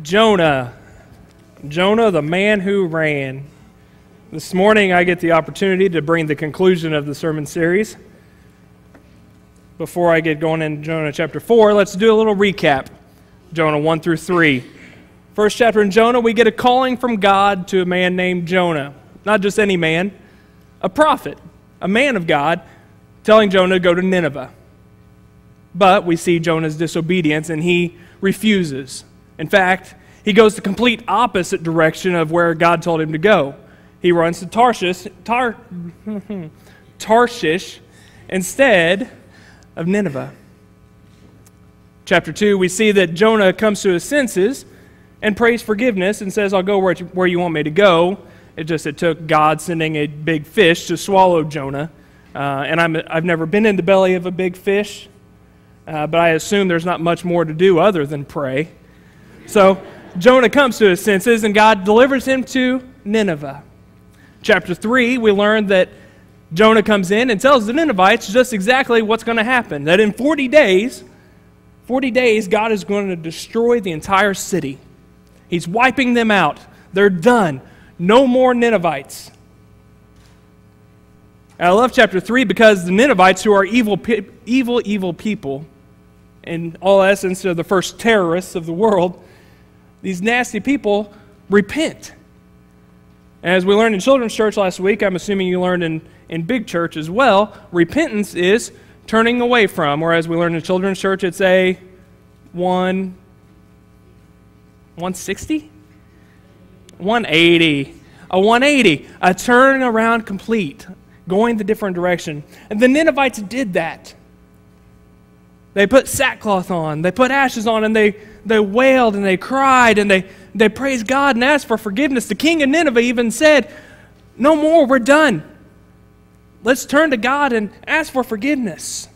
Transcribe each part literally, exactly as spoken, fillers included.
Jonah. Jonah, the man who ran. This morning I get the opportunity to bring the conclusion of the sermon series. Before I get going into Jonah chapter four, let's do a little recap. Jonah one through three. First chapter in Jonah, we get a calling from God to a man named Jonah. Not just any man, a prophet, a man of God, telling Jonah to go to Nineveh. But we see Jonah's disobedience and he refuses. In fact, he goes the complete opposite direction of where God told him to go. He runs to Tarshish, Tar, Tarshish instead of Nineveh. Chapter two, we see that Jonah comes to his senses and prays forgiveness and says, I'll go where, where you want me to go. It just it took God sending a big fish to swallow Jonah. Uh, and I'm, I've never been in the belly of a big fish, uh, but I assume there's not much more to do other than pray. So Jonah comes to his senses and God delivers him to Nineveh. Chapter three, we learn that Jonah comes in and tells the Ninevites just exactly what's going to happen. That in forty days, forty days, God is going to destroy the entire city. He's wiping them out. They're done. No more Ninevites. And I love chapter three because the Ninevites, who are evil, evil, evil people, in all essence, are the first terrorists of the world, these nasty people repent. And as we learned in children's church last week, I'm assuming you learned in, in big church as well, repentance is turning away from, or as we learned in children's church, it's a one, one sixty? one eighty. A one eighty. A turn around complete, going the different direction. And the Ninevites did that. They put sackcloth on, they put ashes on, and they, they wailed and they cried and they, they praised God and asked for forgiveness. The king of Nineveh even said, no more, we're done. Let's turn to God and ask for forgiveness.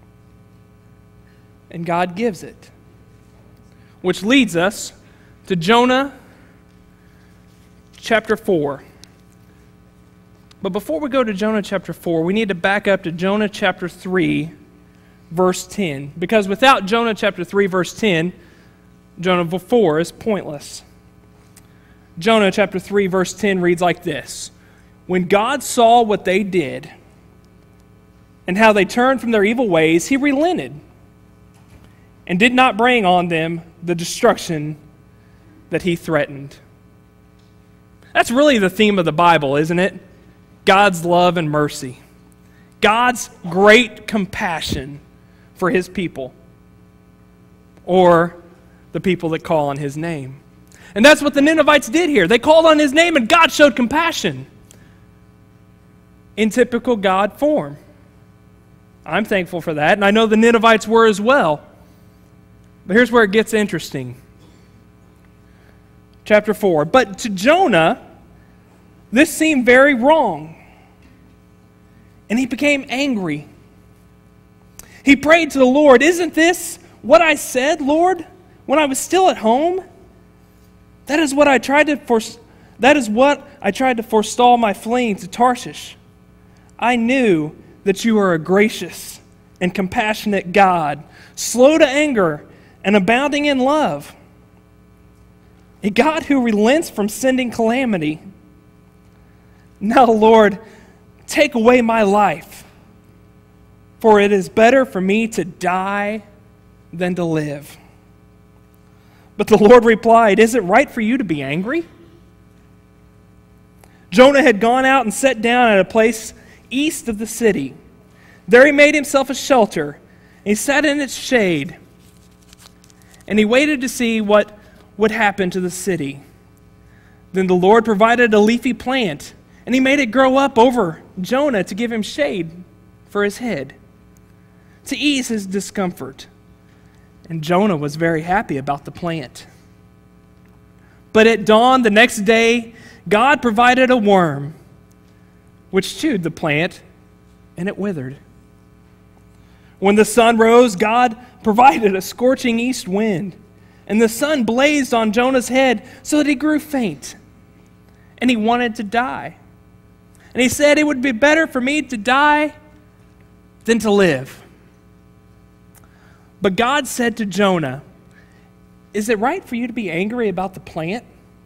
And God gives it. Which leads us to Jonah chapter four. But before we go to Jonah chapter four, we need to back up to Jonah chapter three, verse ten. Because without Jonah chapter three, verse ten, Jonah four is pointless. Jonah chapter three, verse ten reads like this. When God saw what they did and how they turned from their evil ways, he relented and did not bring on them the destruction that he threatened. That's really the theme of the Bible, isn't it? God's love and mercy. God's great compassion for his people, or the people that call on his name. And that's what the Ninevites did here. They called on his name and God showed compassion in typical God form. I'm thankful for that, and I know the Ninevites were as well. But here's where it gets interesting. Chapter four. But to Jonah, this seemed very wrong, and he became angry. He prayed to the Lord, isn't this what I said, Lord, when I was still at home? That is what I tried to force, that is what I tried to forestall my fleeing to Tarshish. I knew that you are a gracious and compassionate God, slow to anger and abounding in love, a God who relents from sending calamity. Now, Lord, take away my life, for it is better for me to die than to live. But the Lord replied, is it right for you to be angry? Jonah had gone out and sat down at a place east of the city. There he made himself a shelter, and he sat in its shade, and he waited to see what would happen to the city. Then the Lord provided a leafy plant, and he made it grow up over Jonah to give him shade for his head, to ease his discomfort. And Jonah was very happy about the plant. But at dawn the next day, God provided a worm, which chewed the plant, and it withered. When the sun rose, God provided a scorching east wind, and the sun blazed on Jonah's head so that he grew faint, and he wanted to die. And he said, it would be better for me to die than to live. But God said to Jonah, is it right for you to be angry about the plant?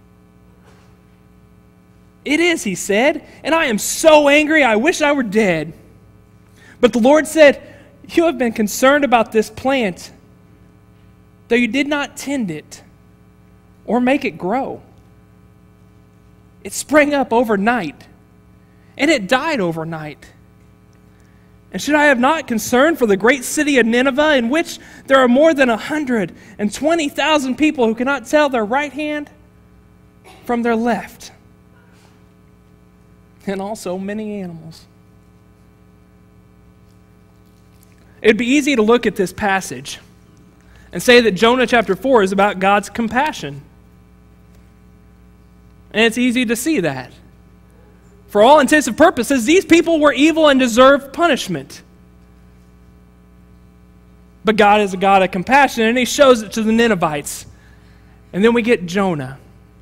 It is, he said, and I am so angry I wish I were dead. But the Lord said, you have been concerned about this plant, though you did not tend it or make it grow. It sprang up overnight, and it died overnight. And should I have not concern for the great city of Nineveh, in which there are more than one hundred twenty thousand people who cannot tell their right hand from their left, and also many animals? It'd be easy to look at this passage and say that Jonah chapter four is about God's compassion. And it's easy to see that. For all intents and purposes, these people were evil and deserved punishment. But God is a God of compassion, and he shows it to the Ninevites. And then we get Jonah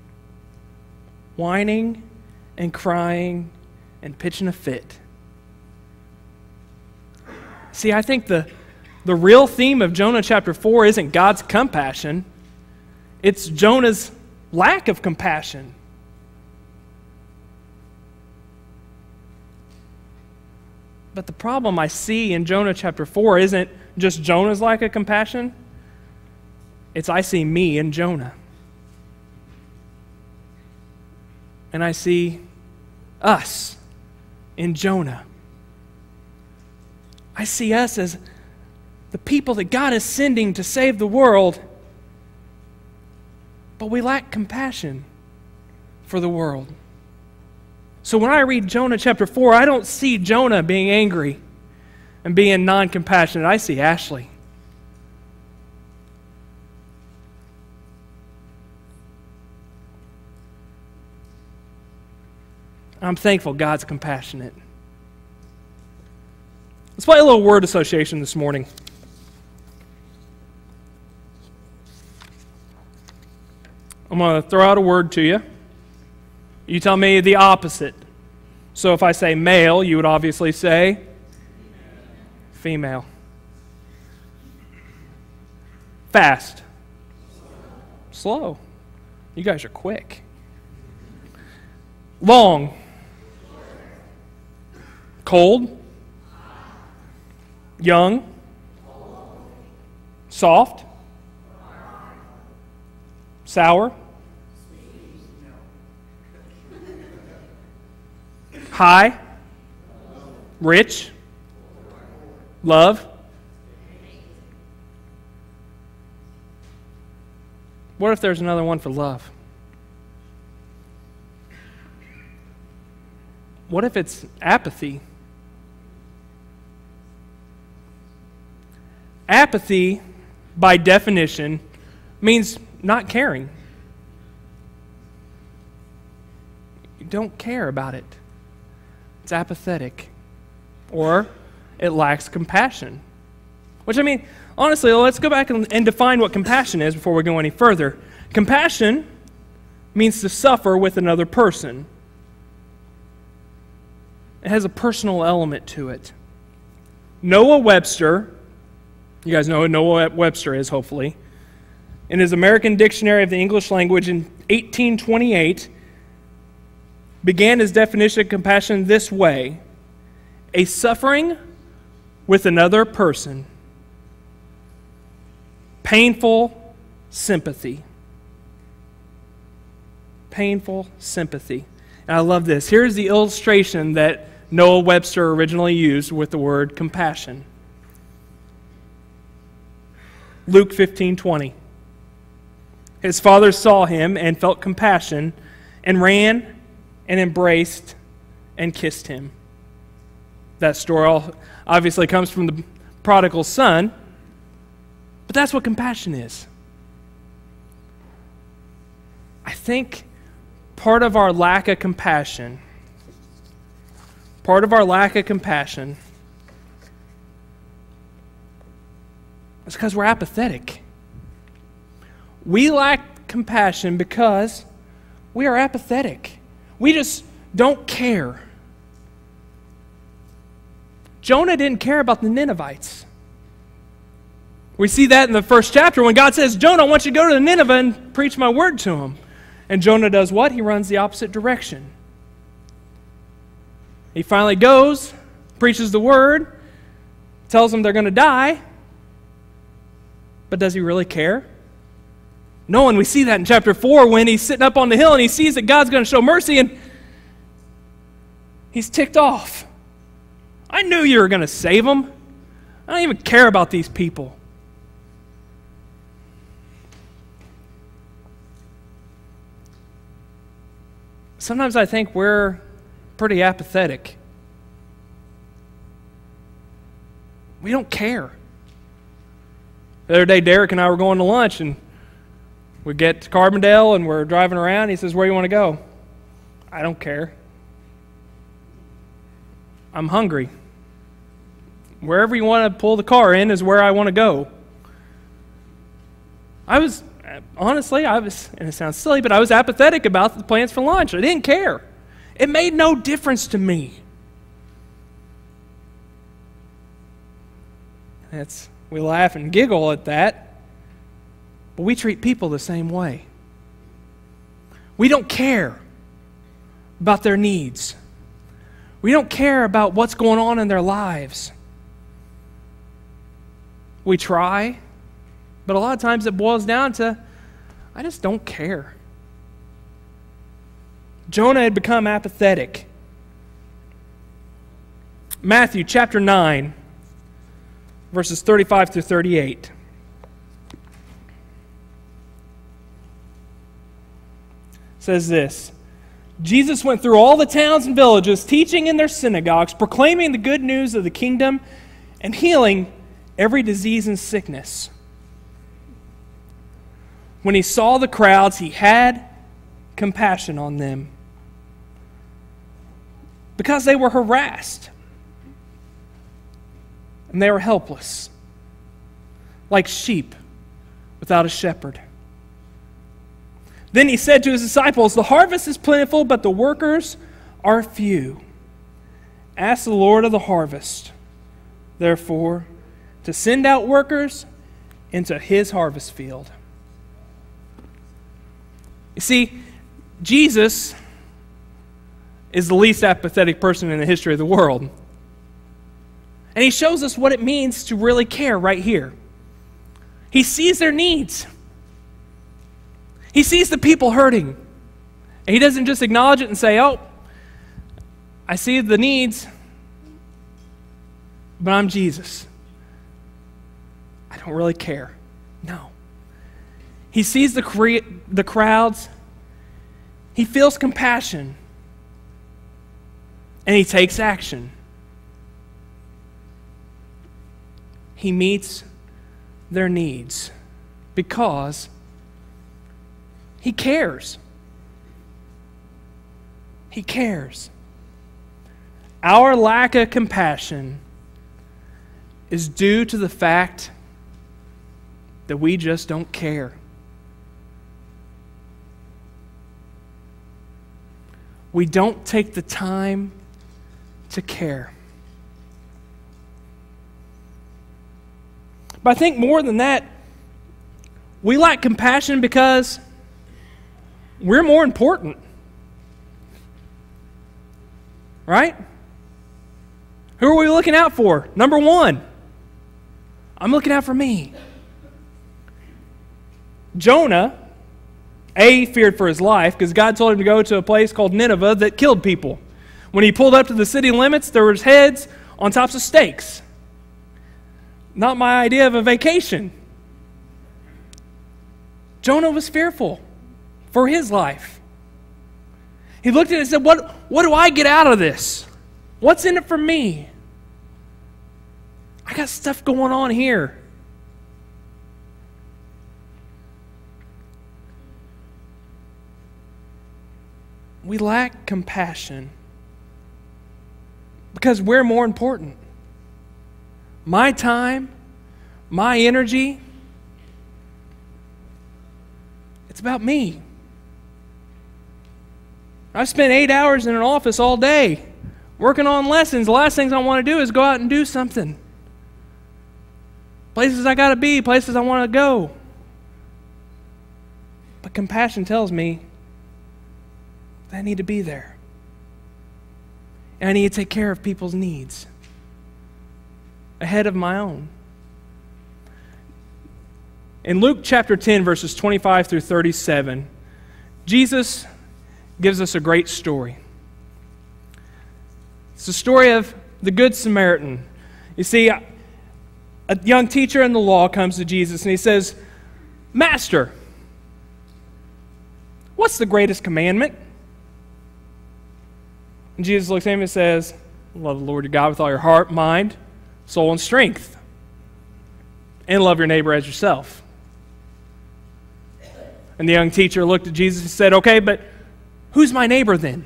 whining and crying and pitching a fit. See, I think the, the real theme of Jonah chapter four isn't God's compassion. It's Jonah's lack of compassion. But the problem I see in Jonah chapter four isn't just Jonah's lack of compassion. It's I see me in Jonah. And I see us in Jonah. I see us as the people that God is sending to save the world, but we lack compassion for the world. So when I read Jonah chapter four, I don't see Jonah being angry and being non-compassionate. I see Ashley. I'm thankful God's compassionate. Let's play a little word association this morning. I'm going to throw out a word to you. You tell me the opposite. So if I say male, you would obviously say female. Fast. Slow. You guys are quick. Long. Cold. Young. Soft. Sour. High. Rich. Love. What if there's another one for love? What if it's apathy? Apathy, by definition, means not caring. You don't care about it. It's apathetic. Or it lacks compassion. Which, I mean, honestly, let's go back and, and define what compassion is before we go any further. Compassion means to suffer with another person. It has a personal element to it. Noah Webster, you guys know who Noah Webster is, hopefully, in his American Dictionary of the English Language in eighteen twenty-eight, began his definition of compassion this way: a suffering with another person, painful sympathy. Painful sympathy. And I love this. Here's the illustration that Noah Webster originally used with the word compassion. Luke fifteen twenty. His father saw him and felt compassion and ran and embraced and kissed him. That story obviously comes from the prodigal son, but that's what compassion is. I think part of our lack of compassion, part of our lack of compassion is because we're apathetic. We lack compassion because we are apathetic. We just don't care. Jonah didn't care about the Ninevites. We see that in the first chapter when God says, Jonah, I want you to go to Nineveh and preach my word to him. And Jonah does what? He runs the opposite direction. He finally goes, preaches the word, tells them they're going to die. But does he really care? No, and we see that in chapter four when he's sitting up on the hill and he sees that God's going to show mercy and he's ticked off. I knew you were going to save them. I don't even care about these people. Sometimes I think we're pretty apathetic. We don't care. The other day, Derek and I were going to lunch, and we get to Carbondale, and we're driving around. He says, where do you want to go? I don't care. I'm hungry. Wherever you want to pull the car in is where I want to go. I was... Honestly, I was, and it sounds silly, but I was apathetic about the plans for lunch. I didn't care. It made no difference to me. That's, we laugh and giggle at that, but we treat people the same way. We don't care about their needs. We don't care about what's going on in their lives. We try, but a lot of times it boils down to, I just don't care. Jonah had become apathetic. Matthew chapter nine, verses thirty-five through thirty-eight. Says this, Jesus went through all the towns and villages, teaching in their synagogues, proclaiming the good news of the kingdom, and healing every disease and sickness. When he saw the crowds, he had compassion on them because they were harassed and they were helpless, like sheep without a shepherd. Then he said to his disciples, the harvest is plentiful, but the workers are few. Ask the Lord of the harvest, therefore, to send out workers into his harvest field. You see, Jesus is the least apathetic person in the history of the world. And he shows us what it means to really care right here. He sees their needs. He sees the people hurting. And he doesn't just acknowledge it and say, oh, I see the needs, but I'm Jesus. I don't really care. No. He sees the, cre- the crowds. He feels compassion. And he takes action. He meets their needs because he cares. He cares. Our lack of compassion is due to the fact that we just don't care. We don't take the time to care. But I think more than that, we lack compassion because we're more important. Right? Who are we looking out for? Number one, I'm looking out for me. Jonah, A, feared for his life because God told him to go to a place called Nineveh that killed people. When he pulled up to the city limits, there was heads on tops of stakes. Not my idea of a vacation. Jonah was fearful for his life. He looked at it and said, what, what do I get out of this? What's in it for me? I got stuff going on here. We lack compassion because we're more important. My time, my energy, it's about me. I've spent eight hours in an office all day working on lessons. The last thing I want to do is go out and do something. places I got to be, places I want to go. But compassion tells me that I need to be there. And I need to take care of people's needs ahead of my own. In Luke chapter ten, verses twenty-five through thirty-seven, Jesus gives us a great story. It's the story of the Good Samaritan. You see, a young teacher in the law comes to Jesus and he says, "Master, what's the greatest commandment?" And Jesus looks at him and says, "Love the Lord your God with all your heart, mind, soul, and strength. And love your neighbor as yourself." And the young teacher looked at Jesus and said, "Okay, but who's my neighbor then?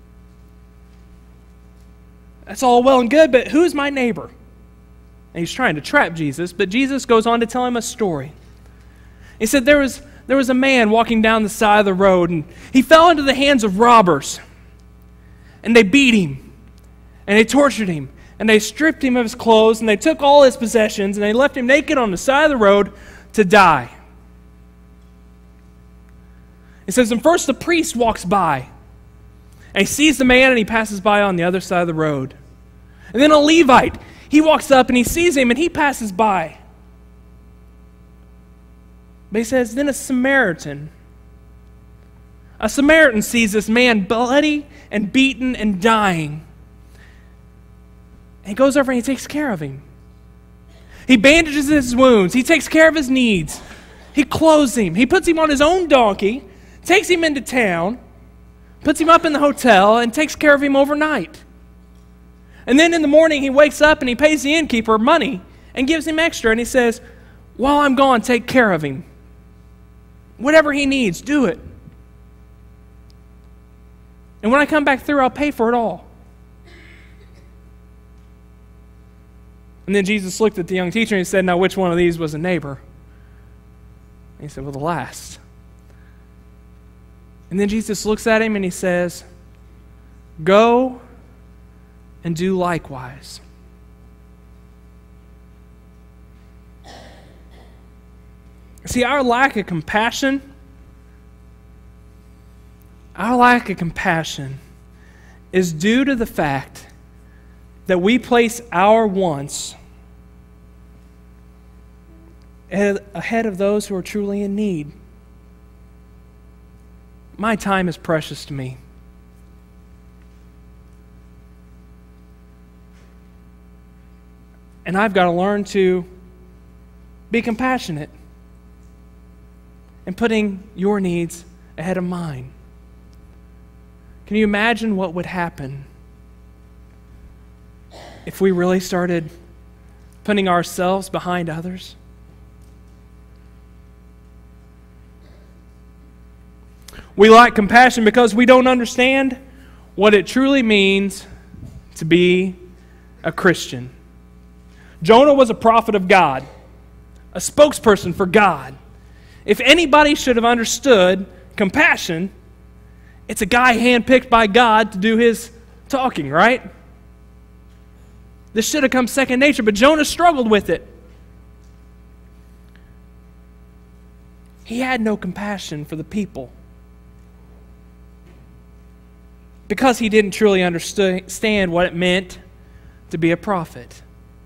That's all well and good, but who's my neighbor?" And he's trying to trap Jesus, but Jesus goes on to tell him a story. He said there was, there was a man walking down the side of the road, and he fell into the hands of robbers. And they beat him, and they tortured him, and they stripped him of his clothes, and they took all his possessions, and they left him naked on the side of the road to die. It says, and first the priest walks by, and he sees the man, and he passes by on the other side of the road. And then a Levite, he walks up, and he sees him, and he passes by. But he says, then a Samaritan, a Samaritan sees this man bloody and beaten and dying. And he goes over and he takes care of him. He bandages his wounds. He takes care of his needs. He clothes him. He puts him on his own donkey, takes him into town, puts him up in the hotel, and takes care of him overnight. And then in the morning he wakes up and he pays the innkeeper money and gives him extra. And he says, while I'm gone, take care of him. Whatever he needs, do it. And when I come back through, I'll pay for it all. And then Jesus looked at the young teacher and he said, now which one of these was a neighbor? And he said, well, the last. And then Jesus looks at him and he says, go and do likewise. See, our lack of compassion, our lack of compassion is due to the fact that we place our wants ahead of those who are truly in need. My time is precious to me. And I've got to learn to be compassionate and putting your needs ahead of mine. Can you imagine what would happen if we really started putting ourselves behind others? We lack compassion because we don't understand what it truly means to be a Christian. Jonah was a prophet of God, a spokesperson for God. If anybody should have understood compassion, it's a guy handpicked by God to do his talking, right? This should have come second nature, but Jonah struggled with it. He had no compassion for the people because he didn't truly understand what it meant to be a prophet.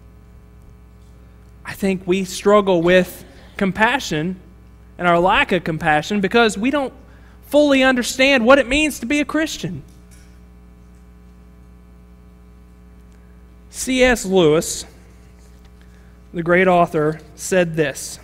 I think we struggle with compassion and our lack of compassion because we don't fully understand what it means to be a Christian. C S Lewis, the great author, said this: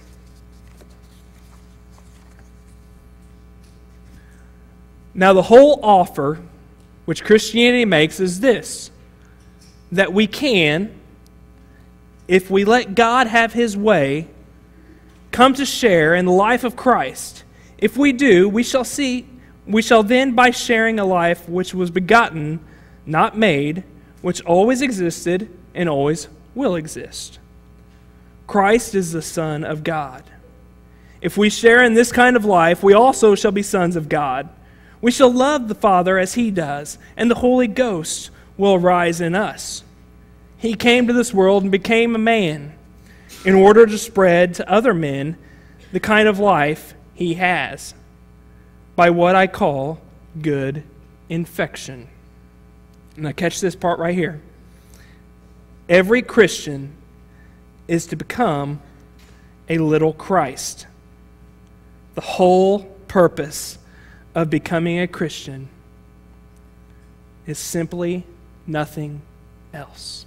now the whole offer which Christianity makes is this, that we can, if we let God have His way, come to share in the life of Christ. If we do, we shall see, we shall then, by sharing a life which was begotten, not made, which always existed and always will exist. Christ is the Son of God. If we share in this kind of life, we also shall be sons of God. We shall love the Father as He does, and the Holy Ghost will arise in us. He came to this world and became a man. in order to spread to other men the kind of life he has by what I call good infection. Now catch this part right here. Every Christian is to become a little Christ. The whole purpose of becoming a Christian is simply nothing else.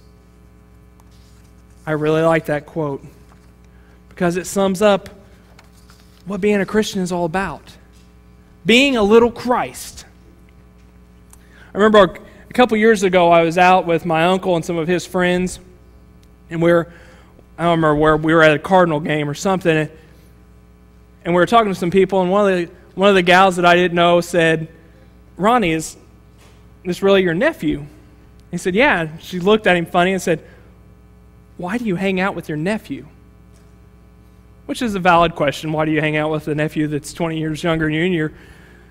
I really like that quote because it sums up what being a Christian is all about. Being a little Christ. I remember a couple years ago I was out with my uncle and some of his friends, and we were, I don't remember where, we were at a Cardinal game or something, and we were talking to some people, and one of the one of the gals that I didn't know said, "Ronnie, is this really your nephew?" He said, "Yeah." She looked at him funny and said, "Why do you hang out with your nephew?" Which is a valid question. Why do you hang out with a nephew that's twenty years younger than you? And, you're...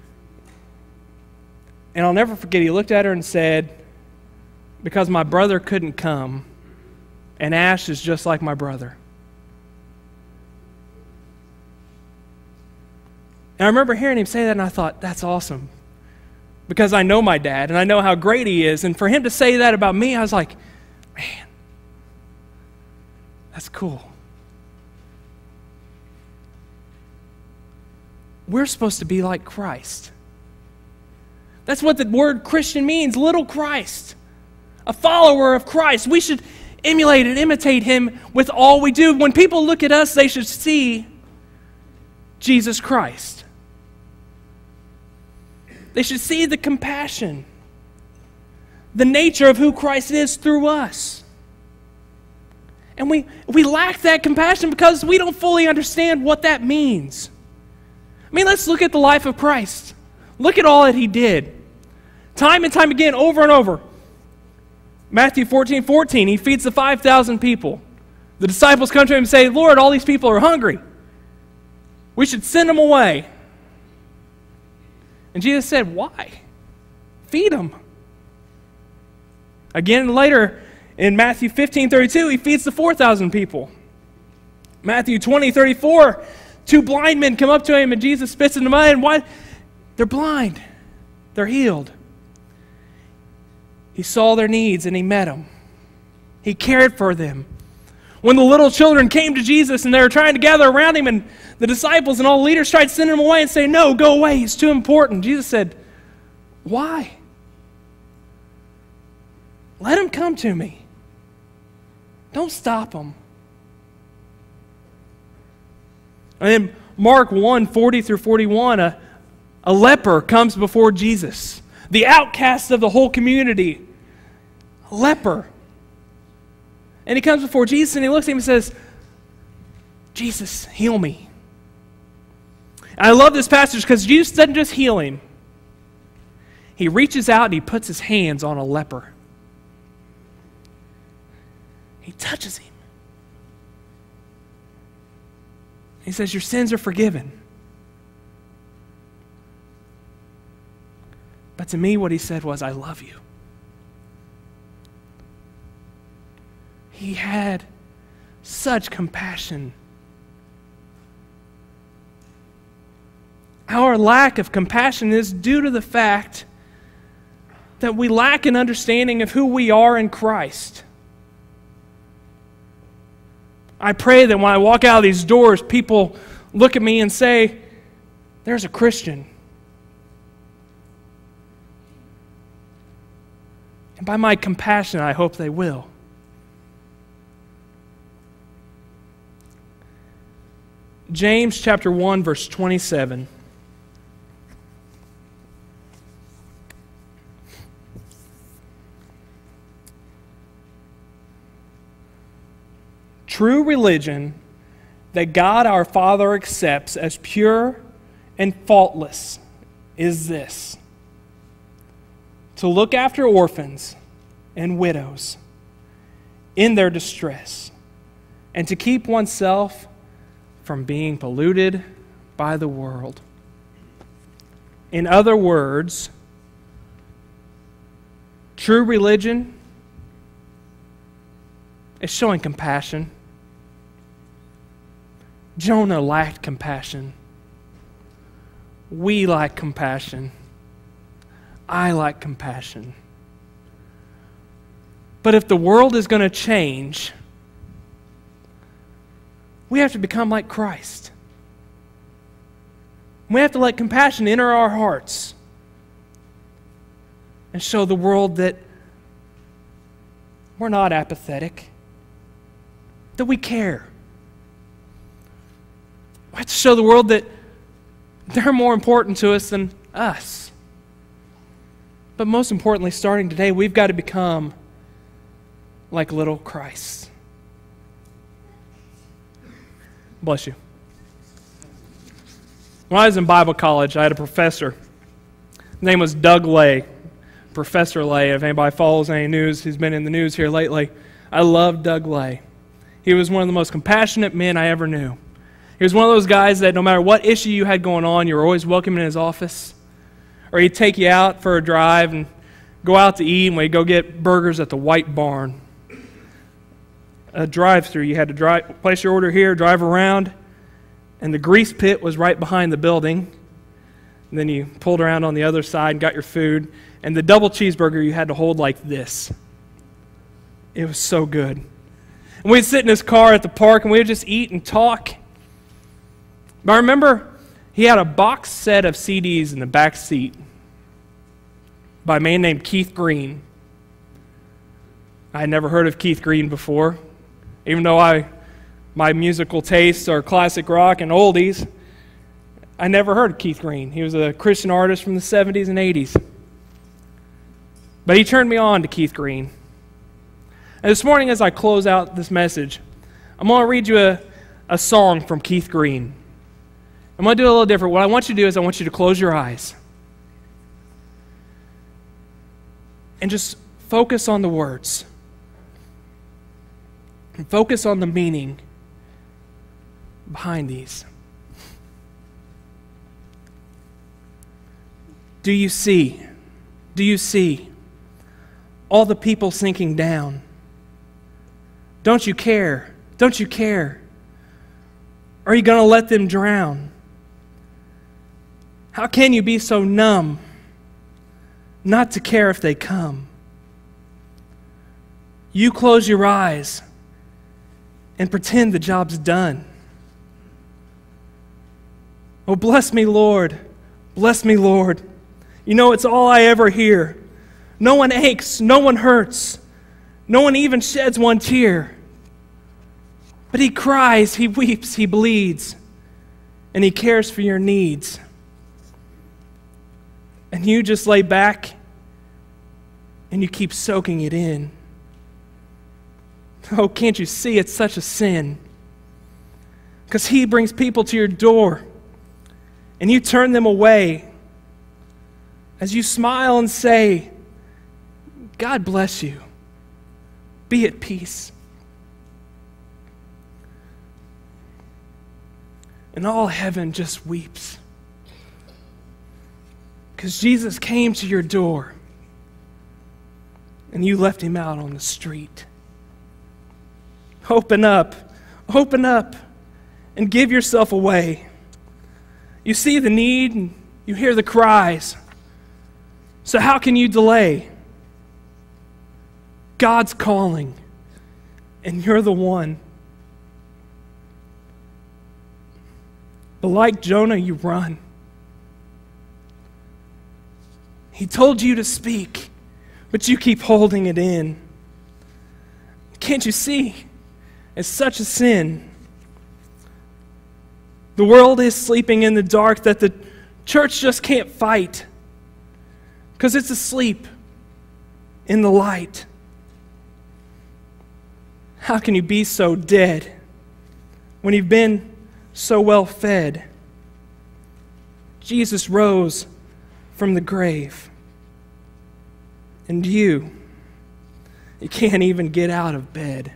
and I'll never forget, he looked at her and said, "Because my brother couldn't come, and Ash is just like my brother." And I remember hearing him say that, and I thought, that's awesome. Because I know my dad, and I know how great he is. And for him to say that about me, I was like, man, that's cool. We're supposed to be like Christ. That's what the word Christian means, little Christ. A follower of Christ. We should emulate and imitate him with all we do. When people look at us, they should see Jesus Christ. They should see the compassion, the nature of who Christ is through us. And we, we lack that compassion because we don't fully understand what that means. I mean, let's look at the life of Christ. Look at all that he did. Time and time again, over and over. Matthew fourteen fourteen, he feeds the five thousand people. The disciples come to him and say, "Lord, all these people are hungry. We should send them away." And Jesus said, "Why? Feed them." Again later, in Matthew fifteen thirty-two, he feeds the four thousand people. Matthew twenty thirty-four, two blind men come up to him and Jesus spits in the mud. And why? They're blind. They're healed. He saw their needs and he met them. He cared for them. When the little children came to Jesus and they were trying to gather around him, and the disciples and all the leaders tried to send him away and say, "No, go away, he's too important." Jesus said, "Why? Let him come to me. Don't stop him." And then Mark one, forty through forty-one, a, a leper comes before Jesus. The outcast of the whole community. A leper. And he comes before Jesus and he looks at him and says, "Jesus, heal me." And I love this passage because Jesus doesn't just heal him. He reaches out and he puts his hands on a leper. He touches him. He says, "Your sins are forgiven." But to me, what he said was, "I love you." He had such compassion. Our lack of compassion is due to the fact that we lack an understanding of who we are in Christ. I pray that when I walk out of these doors, people look at me and say, "There's a Christian." And by my compassion, I hope they will. James chapter one, verse twenty-seven. True religion that God our Father accepts as pure and faultless is this: to look after orphans and widows in their distress, and to keep oneself from being polluted by the world. In other words, true religion is showing compassion. Jonah lacked compassion. We lack compassion. I lack compassion. But if the world is going to change, we have to become like Christ. We have to let compassion enter our hearts and show the world that we're not apathetic, that we care. We have to show the world that they're more important to us than us. But most importantly, starting today, we've got to become like little Christ. Bless you. When I was in Bible college, I had a professor. His name was Doug Lay. Professor Lay. If anybody follows any news, he's been in the news here lately. I love Doug Lay. He was one of the most compassionate men I ever knew. He was one of those guys that no matter what issue you had going on, you were always welcome in his office. Or he'd take you out for a drive and go out to eat, and we'd go get burgers at the White Barn. A drive-through. You had to drive, place your order here, drive around, and the grease pit was right behind the building. And then you pulled around on the other side and got your food. And the double cheeseburger you had to hold like this. It was so good. And we'd sit in his car at the park, and we would just eat and talk. But I remember he had a box set of C Ds in the back seat by a man named Keith Green. I had never heard of Keith Green before, even though I, my musical tastes are classic rock and oldies. I never heard of Keith Green. He was a Christian artist from the seventies and eighties. But he turned me on to Keith Green. And this morning, as I close out this message, I'm going to read you a, a song from Keith Green. I'm going to do it a little different. What I want you to do is I want you to close your eyes and just focus on the words. And focus on the meaning behind these. Do you see? Do you see all the people sinking down? Don't you care? Don't you care? Are you going to let them drown? How can you be so numb not to care if they come? You close your eyes and pretend the job's done. Oh, bless me, Lord. Bless me, Lord. You know, it's all I ever hear. No one aches, no one hurts, no one even sheds one tear. But he cries, he weeps, he bleeds, and he cares for your needs. And you just lay back and you keep soaking it in. Oh, can't you see it's such a sin? Because he brings people to your door and you turn them away as you smile and say, God bless you. Be at peace. And all heaven just weeps. Because Jesus came to your door and you left him out on the street. Open up, open up, and give yourself away. You see the need and you hear the cries. So how can you delay? God's calling, and you're the one. But like Jonah, you run. He told you to speak, but you keep holding it in. Can't you see? It's such a sin. The world is sleeping in the dark that the church just can't fight because it's asleep in the light. How can you be so dead when you've been so well fed? Jesus rose from the grave. And you, you can't even get out of bed.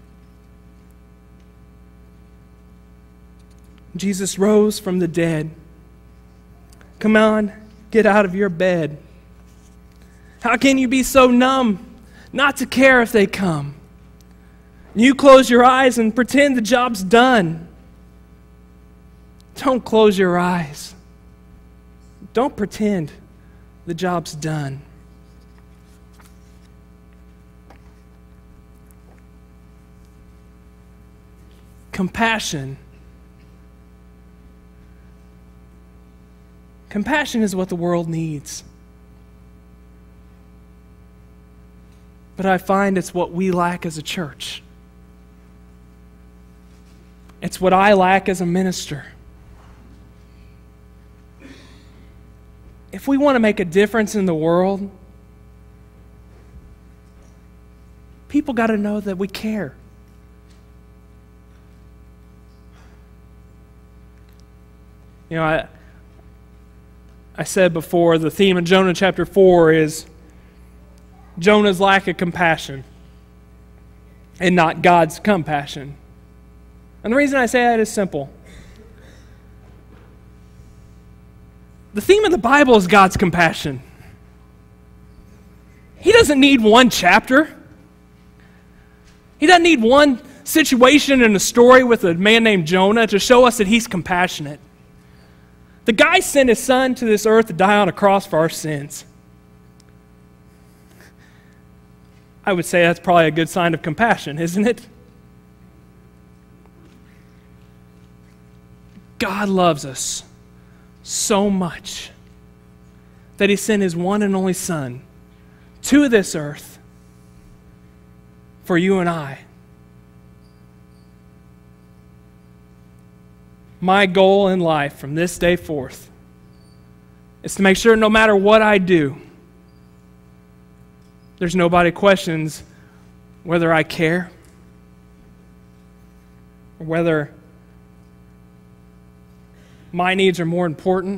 Jesus rose from the dead. Come on, get out of your bed. How can you be so numb not to care if they come? You close your eyes and pretend the job's done. Don't close your eyes. Don't pretend the job's done. Compassion. Compassion is what the world needs. But I find it's what we lack as a church. It's what I lack as a minister. If we want to make a difference in the world, people got to know that we care. You know, I, I said before, the theme of Jonah chapter four is Jonah's lack of compassion and not God's compassion. And the reason I say that is simple. The theme of the Bible is God's compassion. He doesn't need one chapter. He doesn't need one situation in a story with a man named Jonah to show us that he's compassionate. The guy sent his son to this earth to die on a cross for our sins. I would say that's probably a good sign of compassion, isn't it? God loves us so much that he sent his one and only Son to this earth for you and I. My goal in life from this day forth is to make sure no matter what I do, there's nobody questions whether I care or whether my needs are more important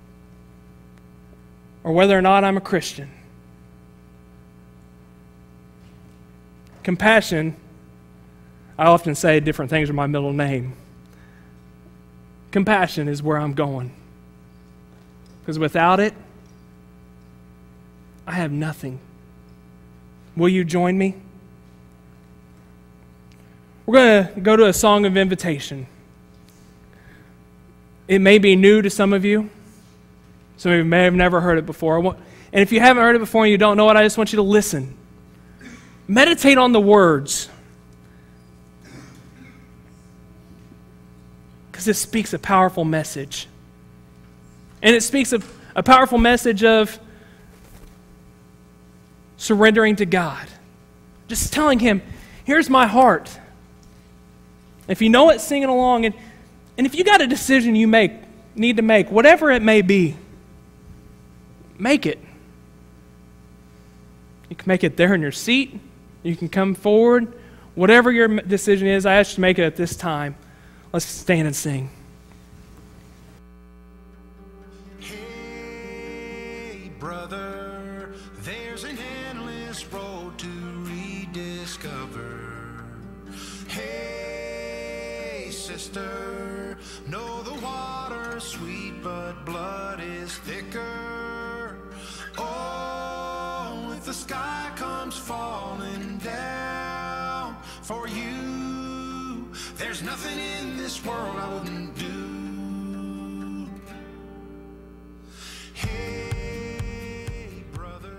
or whether or not I'm a Christian. Compassion, I often say different things with my middle name. Compassion is where I'm going. Because without it, I have nothing. Will you join me? We're going to go to a song of invitation. It may be new to some of you. Some of you may have never heard it before. And if you haven't heard it before and you don't know it, I just want you to listen. Meditate on the words. Because this speaks a powerful message. And it speaks a, a powerful message of surrendering to God. Just telling him, here's my heart. If you know it, sing it along. And, and if you got a decision you make, need to make, whatever it may be, make it. You can make it there in your seat. You can come forward. Whatever your decision is, I ask you to make it at this time. Let's stand and sing. Hey, brother, there's an endless road to rediscover. Hey, sister, know the water's sweet, but blood is thicker. Oh, if the sky comes falling down for you, there's nothing in this world I wouldn't do. Hey, brother.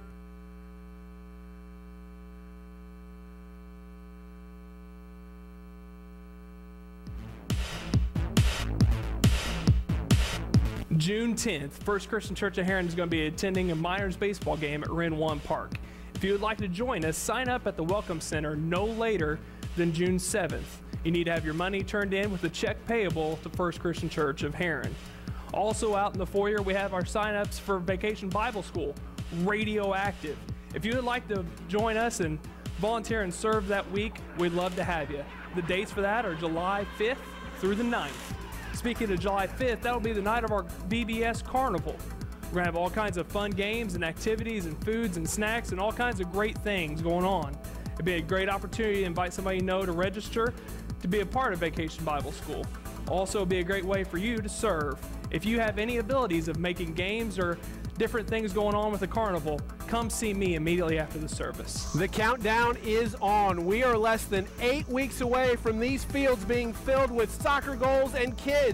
June tenth, First Christian Church of Herrin is going to be attending a Miners baseball game at Wren One Park. If you would like to join us, sign up at the Welcome Center no later than June seventh. You need to have your money turned in with a check payable to First Christian Church of Herrin. Also out in the foyer, we have our sign-ups for Vacation Bible School, Radioactive. If you would like to join us and volunteer and serve that week, we'd love to have you. The dates for that are July fifth through the ninth. Speaking of July fifth, that'll be the night of our V B S Carnival. We're going to have all kinds of fun games and activities and foods and snacks and all kinds of great things going on. It'd be a great opportunity to invite somebody you know to register to be a part of Vacation Bible School. Also, it'd be a great way for you to serve. If you have any abilities of making games or different things going on with the carnival, come see me immediately after the service. The countdown is on. We are less than eight weeks away from these fields being filled with soccer goals and kids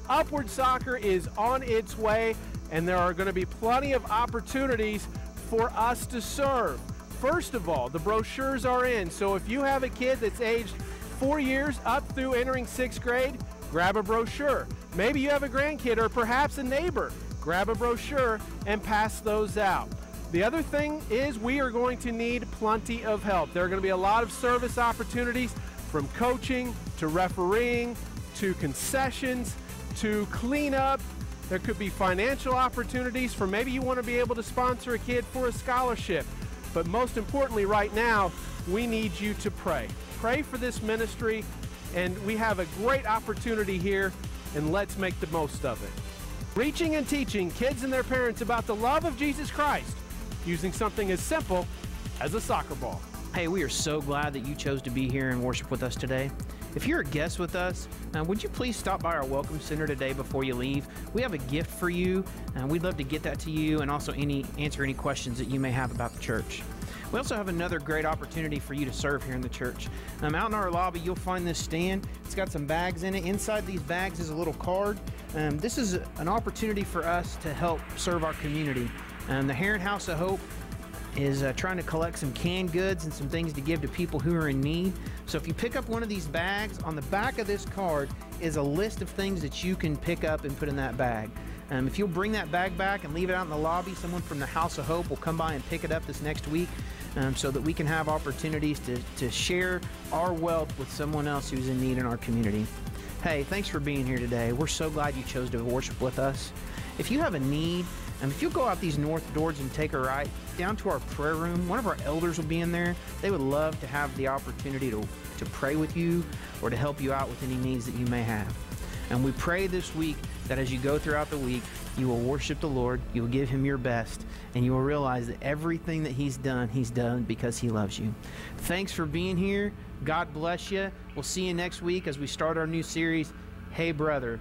Upward Soccer is on its way, and there are going to be plenty of opportunities for us to serve. First of all, the brochures are in, so if you have a kid that's aged four years up through entering sixth grade, grab a brochure. Maybe you have a grandkid or perhaps a neighbor. Grab a brochure and pass those out. The other thing is we are going to need plenty of help. There are going to be a lot of service opportunities, from coaching to refereeing to concessions to cleanup. There could be financial opportunities for maybe you want to be able to sponsor a kid for a scholarship. But most importantly right now, we need you to pray. Pray for this ministry, and we have a great opportunity here, and let's make the most of it. Reaching and teaching kids and their parents about the love of Jesus Christ using something as simple as a soccer ball. Hey, we are so glad that you chose to be here and worship with us today. If you're a guest with us, uh, would you please stop by our Welcome Center today before you leave? We have a gift for you, and we'd love to get that to you and also any answer any questions that you may have about the church. We also have another great opportunity for you to serve here in the church. Um, out in our lobby, you'll find this stand. It's got some bags in it. Inside these bags is a little card. Um, this is an opportunity for us to help serve our community. Um, the Heron House of Hope is uh, trying to collect some canned goods and some things to give to people who are in need. So if you pick up one of these bags, on the back of this card is a list of things that you can pick up and put in that bag. Um, if you'll bring that bag back and leave it out in the lobby, someone from the House of Hope will come by and pick it up this next week, um, so that we can have opportunities to, to share our wealth with someone else who's in need in our community. Hey, thanks for being here today. We're so glad you chose to worship with us. If you have a need, and if you'll go out these north doors and take a right down to our prayer room, one of our elders will be in there. They would love to have the opportunity to, to pray with you or to help you out with any needs that you may have. And we pray this week that as you go throughout the week, you will worship the Lord, you will give Him your best, and you will realize that everything that He's done, He's done because He loves you. Thanks for being here. God bless you. We'll see you next week as we start our new series, Hey Brother.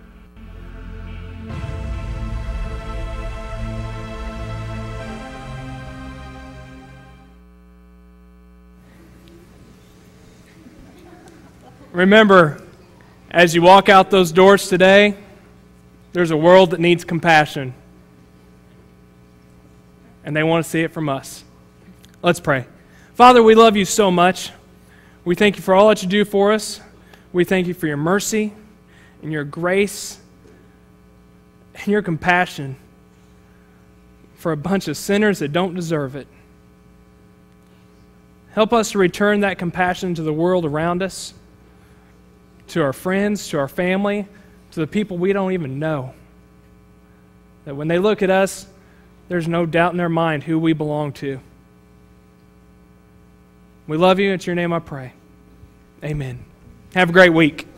Remember, as you walk out those doors today, there's a world that needs compassion. And they want to see it from us. Let's pray. Father, we love you so much. We thank you for all that you do for us. We thank you for your mercy and your grace and your compassion for a bunch of sinners that don't deserve it. Help us to return that compassion to the world around us, to our friends, to our family, to the people we don't even know. That when they look at us, there's no doubt in their mind who we belong to. We love you. It's your name I pray. Amen. Have a great week.